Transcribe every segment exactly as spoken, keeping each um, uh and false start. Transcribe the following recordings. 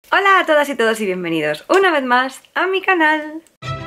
Hola a todas y todos y bienvenidos una vez más a mi canal.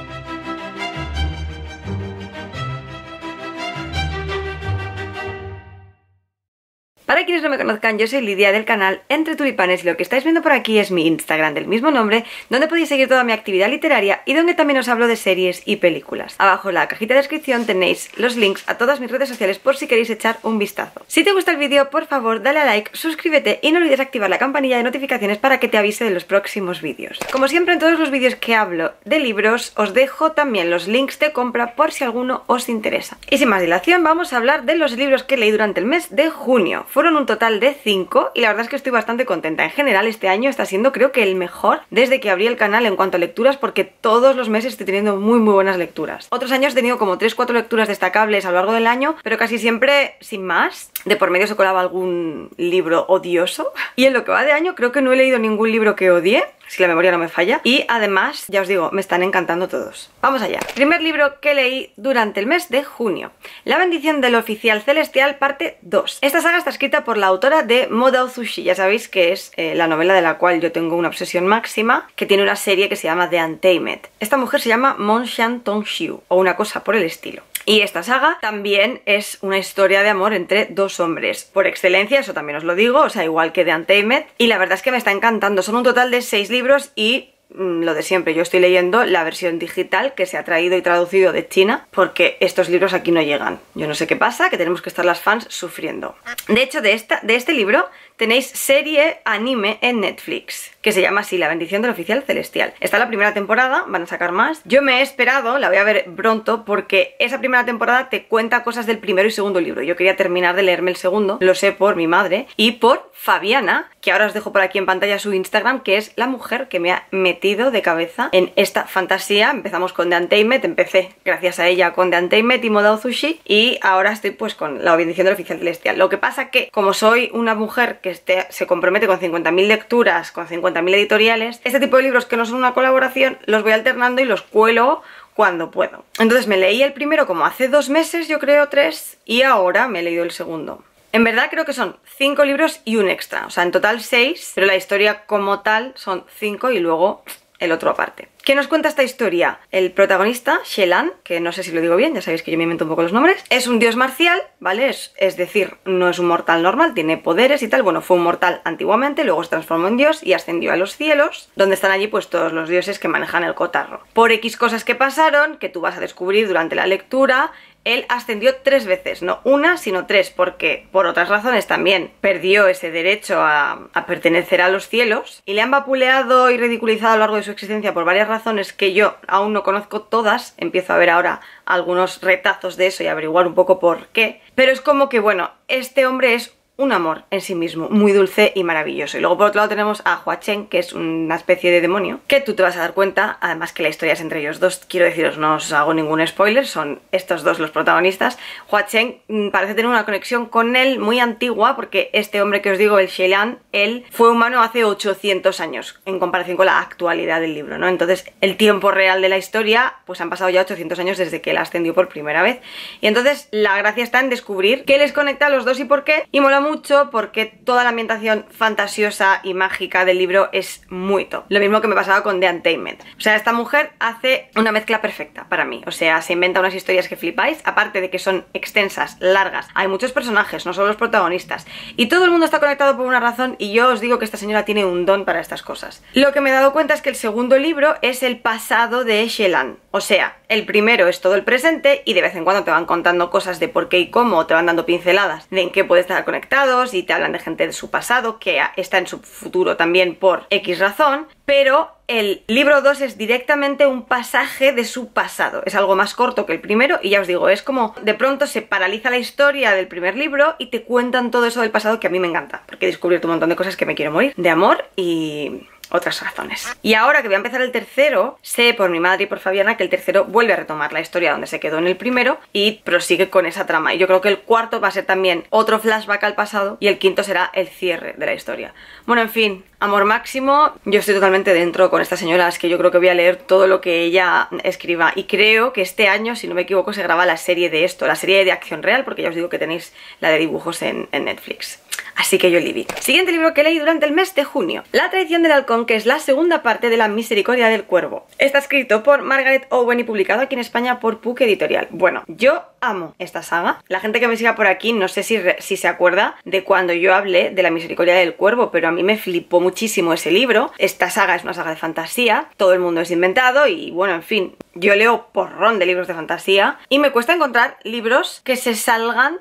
Para quienes no me conozcan, yo soy Lidia del canal Entre Tulipanes y lo que estáis viendo por aquí es mi Instagram del mismo nombre, donde podéis seguir toda mi actividad literaria y donde también os hablo de series y películas. Abajo en la cajita de descripción tenéis los links a todas mis redes sociales por si queréis echar un vistazo. Si te gusta el vídeo, por favor dale a like, suscríbete y no olvides activar la campanilla de notificaciones para que te avise de los próximos vídeos. Como siempre en todos los vídeos que hablo de libros, os dejo también los links de compra por si alguno os interesa. Y sin más dilación, vamos a hablar de los libros que leí durante el mes de junio. Fueron un total de cinco y la verdad es que estoy bastante contenta. En general este año está siendo creo que el mejor desde que abrí el canal en cuanto a lecturas, porque todos los meses estoy teniendo muy muy buenas lecturas. Otros años he tenido como tres cuatro lecturas destacables a lo largo del año, pero casi siempre sin más. De por medio se colaba algún libro odioso y en lo que va de año creo que no he leído ningún libro que odie, si la memoria no me falla, y además, ya os digo, me están encantando todos. Vamos allá. Primer libro que leí durante el mes de junio: La bendición del oficial celestial, parte dos. Esta saga está escrita por la autora de Modao Zushi, ya sabéis que es eh, la novela de la cual yo tengo una obsesión máxima, que tiene una serie que se llama The Untamed. Esta mujer se llama Mon Shan Tong Xiu, o una cosa por el estilo. Y esta saga también es una historia de amor entre dos hombres, por excelencia, eso también os lo digo, o sea, igual que The Untamed, y la verdad es que me está encantando. Son un total de seis libros y mmm, lo de siempre, yo estoy leyendo la versión digital que se ha traído y traducido de China, porque estos libros aquí no llegan. Yo no sé qué pasa, que tenemos que estar las fans sufriendo. De hecho, de, esta, de este libro tenéis serie anime en Netflix, que se llama así, La bendición del oficial celestial. Está la primera temporada, van a sacar más. Yo me he esperado, la voy a ver pronto, porque esa primera temporada te cuenta cosas del primero y segundo libro. Yo quería terminar de leerme el segundo, lo sé por mi madre y por Fabiana, que ahora os dejo por aquí en pantalla su Instagram, que es la mujer que me ha metido de cabeza en esta fantasía. Empezamos con The Untamed, empecé gracias a ella con The Untamed y Modao Zushi, y ahora estoy pues con La bendición del oficial celestial. Lo que pasa que, como soy una mujer que Este, se compromete con cincuenta mil lecturas, con cincuenta mil editoriales, este tipo de libros que no son una colaboración los voy alternando y los cuelo cuando puedo. Entonces me leí el primero como hace dos meses, yo creo, tres, y ahora me he leído el segundo. En verdad creo que son cinco libros y un extra, o sea, en total seis, pero la historia como tal son cinco y luego el otro aparte. ¿Qué nos cuenta esta historia? El protagonista, Xelan, que no sé si lo digo bien, ya sabéis que yo me invento un poco los nombres, es un dios marcial, ¿vale? Es, es decir, no es un mortal normal, tiene poderes y tal. Bueno, fue un mortal antiguamente, luego se transformó en dios y ascendió a los cielos, donde están allí pues todos los dioses que manejan el cotarro. Por X cosas que pasaron, que tú vas a descubrir durante la lectura, él ascendió tres veces, no una, sino tres, porque por otras razones también perdió ese derecho a, a pertenecer a los cielos, y le han vapuleado y ridiculizado a lo largo de su existencia por varias razones que yo aún no conozco todas. Empiezo a ver ahora algunos retazos de eso y averiguar un poco por qué, pero es como que, bueno, este hombre es un amor en sí mismo, muy dulce y maravilloso. Y luego por otro lado tenemos a Hua Chen, que es una especie de demonio, que tú te vas a dar cuenta, además que la historia es entre ellos dos. Quiero deciros, no os hago ningún spoiler, son estos dos los protagonistas. Hua Chen mmm, parece tener una conexión con él muy antigua, porque este hombre que os digo, el Xelan, él fue humano hace ochocientos años, en comparación con la actualidad del libro, ¿no? Entonces el tiempo real de la historia, pues han pasado ya ochocientos años desde que él ascendió por primera vez. Y entonces la gracia está en descubrir qué les conecta a los dos y por qué, y mola mucho mucho porque toda la ambientación fantasiosa y mágica del libro es muy top. Lo mismo que me pasaba con The Untamed. O sea, esta mujer hace una mezcla perfecta para mí. O sea, se inventa unas historias que flipáis, aparte de que son extensas, largas. Hay muchos personajes, no solo los protagonistas. Y todo el mundo está conectado por una razón, y yo os digo que esta señora tiene un don para estas cosas. Lo que me he dado cuenta es que el segundo libro es el pasado de Xelan. O sea, el primero es todo el presente y de vez en cuando te van contando cosas de por qué y cómo, te van dando pinceladas de en qué puede estar conectado, y te hablan de gente de su pasado que está en su futuro también por X razón, pero el libro dos es directamente un pasaje de su pasado. Es algo más corto que el primero y ya os digo, es como de pronto se paraliza la historia del primer libro y te cuentan todo eso del pasado, que a mí me encanta, porque he descubierto un montón de cosas que me quiero morir, de amor y otras razones. Y ahora que voy a empezar el tercero, sé por mi madre y por Fabiana que el tercero vuelve a retomar la historia donde se quedó en el primero y prosigue con esa trama. Y yo creo que el cuarto va a ser también otro flashback al pasado y el quinto será el cierre de la historia. Bueno, en fin, amor máximo. Yo estoy totalmente dentro con esta señora, es que yo creo que voy a leer todo lo que ella escriba. Y creo que este año, si no me equivoco, se graba la serie de esto, la serie de acción real, porque ya os digo que tenéis la de dibujos en, en Netflix. Así que yo leí. Siguiente libro que leí durante el mes de junio: La traición del halcón, que es la segunda parte de La misericordia del cuervo. Está escrito por Margaret Owen y publicado aquí en España por Puck Editorial. Bueno, yo amo esta saga. La gente que me siga por aquí no sé si, si se acuerda de cuando yo hablé de La misericordia del cuervo, pero a mí me flipó muchísimo ese libro. Esta saga es una saga de fantasía, todo el mundo es inventado y bueno, en fin, yo leo porrón de libros de fantasía y me cuesta encontrar libros que se salgan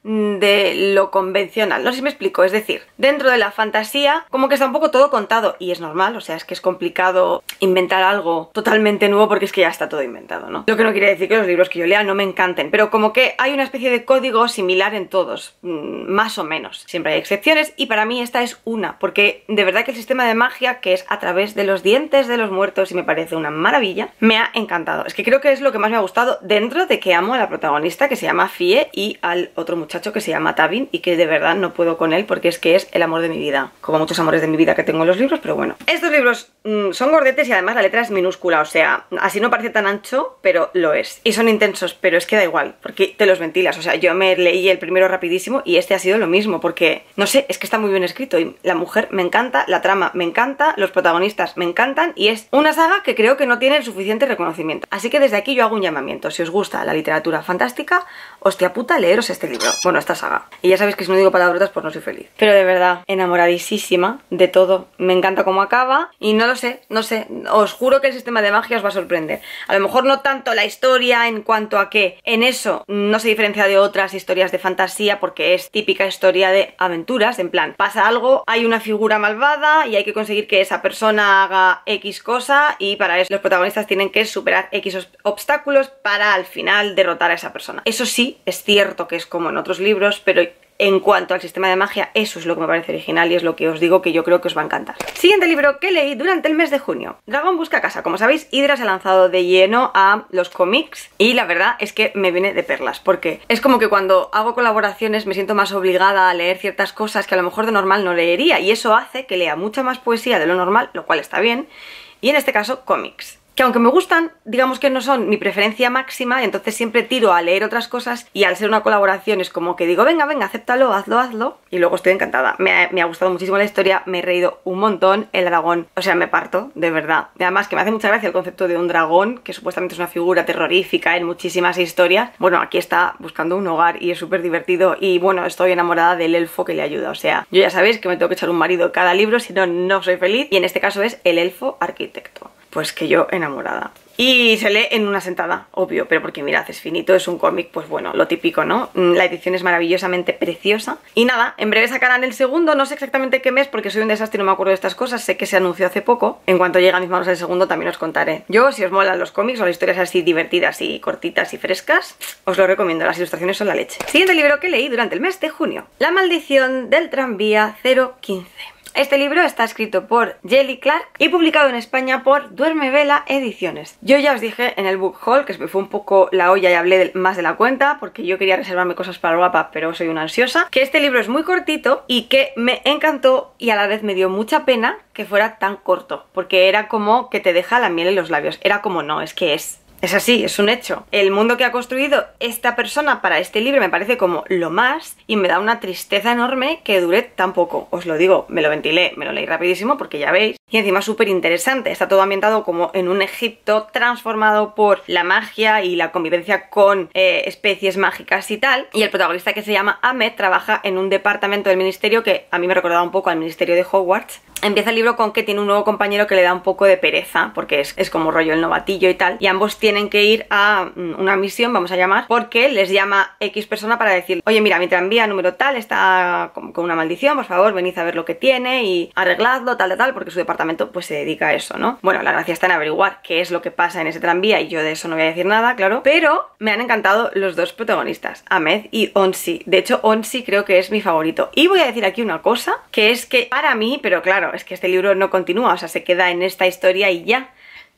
de lo convencional. No sé si me explico, es decir, dentro de la fantasía como que está un poco todo contado y es normal, o sea, es que es complicado inventar algo totalmente nuevo porque es que ya está todo inventado, ¿no? Lo que no quiere decir que los libros que yo lea no me encanten, pero como que hay una especie de código similar en todos, más o menos. Siempre hay excepciones y para mí esta es una, porque de verdad que el sistema de magia, que es a través de los dientes de los muertos y me parece una maravilla, me ha encantado. Es que creo que es lo que más me ha gustado dentro de que amo a la protagonista, que se llama Fie, y al otro muchacho que se llama Tavin y que de verdad no puedo con él porque es que es el amor de mi vida, como muchos amores de mi vida que tengo en los libros, pero bueno. Estos libros mmm, son gordetes y además la letra es minúscula, o sea, así no parece tan ancho, pero lo es. Y son intensos, pero es que da igual, porque te los ventilas, o sea, yo me leí el primero rapidísimo y este ha sido lo mismo, porque, no sé, es que está muy bien escrito y la mujer me encanta, la trama me encanta, los protagonistas me encantan y es una saga que creo que no tiene el suficiente reconocimiento. Así que desde aquí yo hago un llamamiento: si os gusta la literatura fantástica, hostia puta, leeros este libro, bueno, esta saga. Y ya sabéis que si no digo palabrotas pues no soy feliz. Pero de verdad, enamoradísima de todo, me encanta cómo acaba y no lo sé, no sé, os juro que el sistema de magia os va a sorprender. A lo mejor no tanto la historia en cuanto a que en eso no se diferencia de otras historias de fantasía porque es típica historia de aventuras, en plan, pasa algo, hay una figura malvada y hay que conseguir que esa persona haga X cosa y para eso los protagonistas tienen que superar X obstáculos para al final derrotar a esa persona. Eso sí, es cierto que es como en otros libros, pero en cuanto al sistema de magia, eso es lo que me parece original y es lo que os digo que yo creo que os va a encantar. Siguiente libro que leí durante el mes de junio: Dragón busca casa. Como sabéis, Hydra se ha lanzado de lleno a los cómics y la verdad es que me viene de perlas, porque es como que cuando hago colaboraciones me siento más obligada a leer ciertas cosas que a lo mejor de normal no leería y eso hace que lea mucha más poesía de lo normal, lo cual está bien, y en este caso cómics. Que aunque me gustan, digamos que no son mi preferencia máxima y entonces siempre tiro a leer otras cosas y al ser una colaboración es como que digo, venga, venga, acéptalo, hazlo, hazlo y luego estoy encantada. Me ha, me ha gustado muchísimo la historia, me he reído un montón, el dragón, o sea, me parto, de verdad. Y además que me hace mucha gracia el concepto de un dragón, que supuestamente es una figura terrorífica en muchísimas historias. Bueno, aquí está buscando un hogar y es súper divertido y bueno, estoy enamorada del elfo que le ayuda, o sea, yo ya sabéis que me tengo que echar un marido cada libro, si no, no soy feliz y en este caso es el elfo arquitecto. Pues que yo enamorada. Y se lee en una sentada, obvio, pero porque mirad, es finito, es un cómic, pues bueno, lo típico, ¿no? La edición es maravillosamente preciosa. Y nada, en breve sacarán el segundo, no sé exactamente qué mes porque soy un desastre y no me acuerdo de estas cosas, sé que se anunció hace poco. En cuanto llegue a mis manos el segundo también os contaré. Yo, si os molan los cómics o las historias así divertidas y cortitas y frescas, os lo recomiendo, las ilustraciones son la leche. Siguiente libro que leí durante el mes de junio: La maldición del tranvía cero quince. Este libro está escrito por Jelly Clark y publicado en España por Duerme Vela Ediciones. Yo ya os dije en el book haul que se me fue un poco la olla y hablé de, más de la cuenta porque yo quería reservarme cosas para el guapa, pero soy una ansiosa, que este libro es muy cortito y que me encantó y a la vez me dio mucha pena que fuera tan corto, porque era como que te deja la miel en los labios, era como no, es que es... Es así, es un hecho. El mundo que ha construido esta persona para este libro me parece como lo más y me da una tristeza enorme que dure tan poco. Os lo digo, me lo ventilé, me lo leí rapidísimo porque ya veis. Y encima súper interesante, está todo ambientado como en un Egipto transformado por la magia y la convivencia con eh, especies mágicas y tal. Y el protagonista, que se llama Ahmed, trabaja en un departamento del ministerio que a mí me recordaba un poco al ministerio de Hogwarts. Empieza el libro con que tiene un nuevo compañero que le da un poco de pereza porque es, es como rollo el novatillo y tal, y ambos tienen que ir a una misión, vamos a llamar, porque les llama X persona para decir, oye mira, mi tranvía número tal está con, con una maldición, por favor venid a ver lo que tiene y arregladlo, tal, tal, tal, porque su departamento pues se dedica a eso, ¿no? Bueno, la gracia está en averiguar qué es lo que pasa en ese tranvía y yo de eso no voy a decir nada, claro, pero me han encantado los dos protagonistas, Ahmed y Onsi. De hecho, Onsi creo que es mi favorito. Y voy a decir aquí una cosa, que es que para mí, pero claro, es que este libro no continúa, o sea, se queda en esta historia y ya.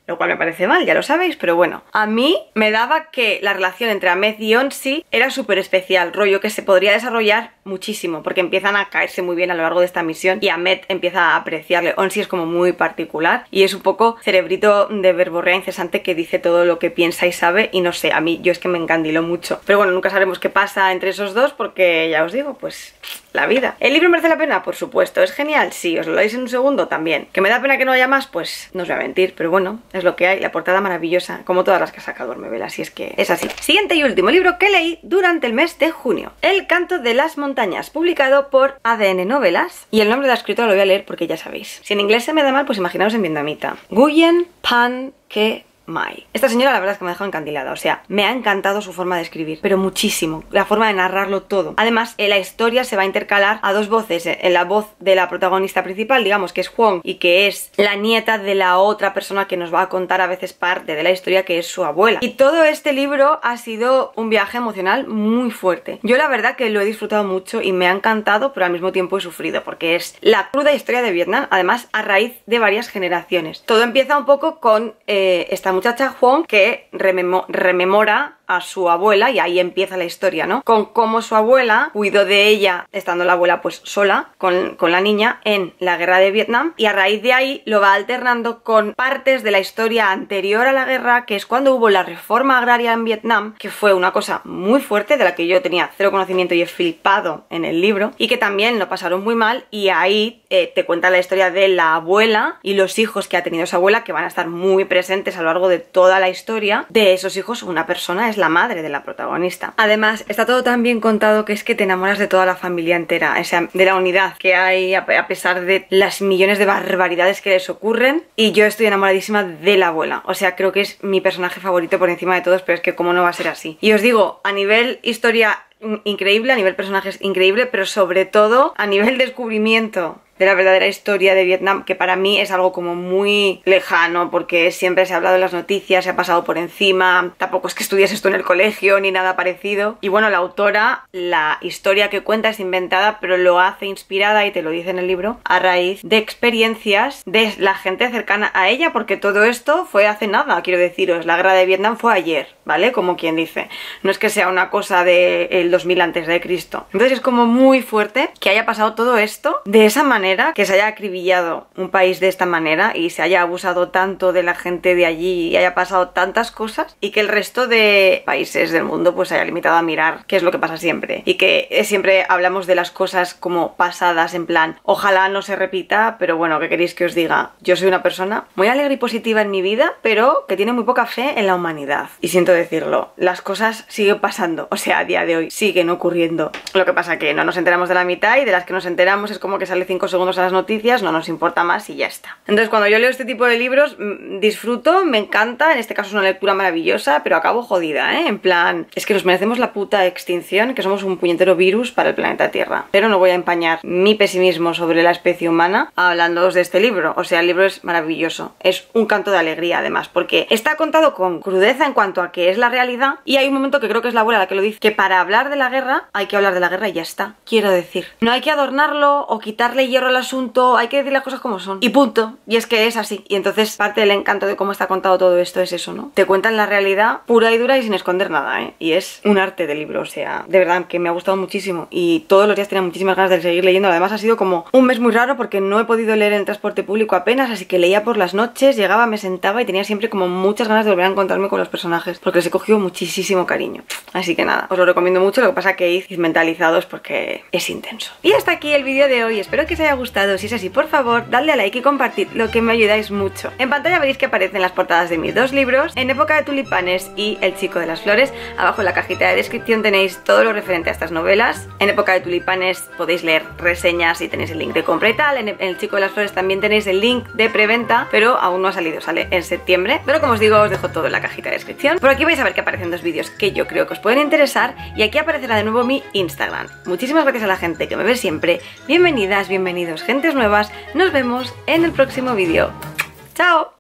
lo cual me parece mal, ya lo sabéis, pero bueno. A mí me daba que la relación entre Ahmed y Onsi era súper especial, rollo que se podría desarrollar muchísimo, porque empiezan a caerse muy bien a lo largo de esta misión y Ahmed empieza a apreciarle. Onsi es como muy particular y es un poco cerebrito de verborrea incesante que dice todo lo que piensa y sabe, y no sé, a mí yo es que me encandiló mucho. Pero bueno, nunca sabremos qué pasa entre esos dos porque ya os digo, pues la vida. ¿El libro merece la pena? Por supuesto. ¿Es genial? Sí. ¿Os lo leéis en un segundo? También. ¿Que me da pena que no haya más? Pues no os voy a mentir, pero bueno, es lo que hay. La portada maravillosa, como todas las que ha sacado Ormevela, así es que es así. Siguiente y último libro que leí durante el mes de junio: El canto de las montañas, publicado por A D N Novelas, y el nombre de la escritora lo voy a leer porque ya sabéis. Si en inglés se me da mal, pues imaginaos en vietnamita. Nguyen Pan Que Mai. Esta señora la verdad es que me ha dejado encandilada, o sea, me ha encantado su forma de escribir, pero muchísimo, la forma de narrarlo todo. Además, en la historia se va a intercalar a dos voces, en la voz de la protagonista principal, digamos que es Huong, y que es la nieta de la otra persona que nos va a contar a veces parte de la historia, que es su abuela. Y todo este libro ha sido un viaje emocional muy fuerte. Yo la verdad que lo he disfrutado mucho y me ha encantado, pero al mismo tiempo he sufrido, porque es la cruda historia de Vietnam, además a raíz de varias generaciones. Todo empieza un poco con eh, esta muchacha Huong que rememo rememora a su abuela, y ahí empieza la historia, ¿no? Con cómo su abuela cuidó de ella, estando la abuela pues sola con, con la niña en la guerra de Vietnam, y a raíz de ahí lo va alternando con partes de la historia anterior a la guerra, que es cuando hubo la reforma agraria en Vietnam, que fue una cosa muy fuerte de la que yo tenía cero conocimiento y he flipado en el libro, y que también lo pasaron muy mal, y ahí eh, te cuenta la historia de la abuela y los hijos que ha tenido esa abuela, que van a estar muy presentes a lo largo de toda la historia. De esos hijos, una persona es la madre de la protagonista. Además, está todo tan bien contado que es que te enamoras de toda la familia entera, o sea, de la unidad que hay a pesar de las millones de barbaridades que les ocurren, y yo estoy enamoradísima de la abuela, o sea, creo que es mi personaje favorito por encima de todos, pero es que cómo no va a ser así. Y os digo, a nivel historia increíble, a nivel personajes increíble, pero sobre todo a nivel descubrimiento de la verdadera historia de Vietnam, que para mí es algo como muy lejano, porque siempre se ha hablado en las noticias, se ha pasado por encima, tampoco es que estudies esto en el colegio ni nada parecido. Y bueno, la autora, la historia que cuenta es inventada, pero lo hace inspirada, y te lo dice en el libro, a raíz de experiencias de la gente cercana a ella, porque todo esto fue hace nada, quiero deciros, la guerra de Vietnam fue ayer, ¿vale? Como quien dice, no es que sea una cosa del dos mil antes de Cristo. Entonces es como muy fuerte que haya pasado todo esto de esa manera, que se haya acribillado un país de esta manera y se haya abusado tanto de la gente de allí y haya pasado tantas cosas, y que el resto de países del mundo pues se haya limitado a mirar qué es lo que pasa siempre, y que siempre hablamos de las cosas como pasadas, en plan, ojalá no se repita, pero bueno, ¿qué queréis que os diga? Yo soy una persona muy alegre y positiva en mi vida, pero que tiene muy poca fe en la humanidad, y siento decirlo, las cosas siguen pasando, o sea, a día de hoy siguen ocurriendo. Lo que pasa que no nos enteramos de la mitad, y de las que nos enteramos es como que sale cinco segundos a las noticias, no nos importa más y ya está. Entonces, cuando yo leo este tipo de libros, disfruto, me encanta, en este caso es una lectura maravillosa, pero acabo jodida, ¿eh? En plan, es que nos merecemos la puta extinción, que somos un puñetero virus para el planeta Tierra. Pero no voy a empañar mi pesimismo sobre la especie humana hablándoos de este libro. O sea, el libro es maravilloso, es un canto de alegría además, porque está contado con crudeza en cuanto a que es la realidad, y hay un momento que creo que es la abuela la que lo dice, que para hablar de la guerra hay que hablar de la guerra y ya está. Quiero decir, no hay que adornarlo o quitarle hierro al asunto, hay que decir las cosas como son y punto, y es que es así. Y entonces parte del encanto de cómo está contado todo esto es eso, ¿no? Te cuentan la realidad pura y dura y sin esconder nada, ¿eh? Y es un arte de libro, o sea, de verdad que me ha gustado muchísimo y todos los días tenía muchísimas ganas de seguir leyendo. Además ha sido como un mes muy raro porque no he podido leer en transporte público apenas, así que leía por las noches, llegaba, me sentaba y tenía siempre como muchas ganas de volver a encontrarme con los personajes, porque les he cogido muchísimo cariño. Así que nada, os lo recomiendo mucho, lo que pasa que id mentalizados porque es intenso. Y hasta aquí el vídeo de hoy, espero que os haya gustado. Si es así, por favor, dadle a like y compartid, lo que me ayudáis mucho. En pantalla veréis que aparecen las portadas de mis dos libros, En época de tulipanes y El chico de las flores. Abajo en la cajita de descripción tenéis todo lo referente a estas novelas. En época de tulipanes podéis leer reseñas y tenéis el link de compra y tal. En El chico de las flores también tenéis el link de preventa, pero aún no ha salido, sale en septiembre. Pero como os digo, os dejo todo en la cajita de descripción. Por aquí vais a ver que aparecen dos vídeos que yo creo que os pueden interesar, y aquí aparecerá de nuevo mi Instagram. Muchísimas gracias a la gente que me ve siempre. Bienvenidas, bienvenidos, gentes nuevas. Nos vemos en el próximo vídeo. ¡Chao!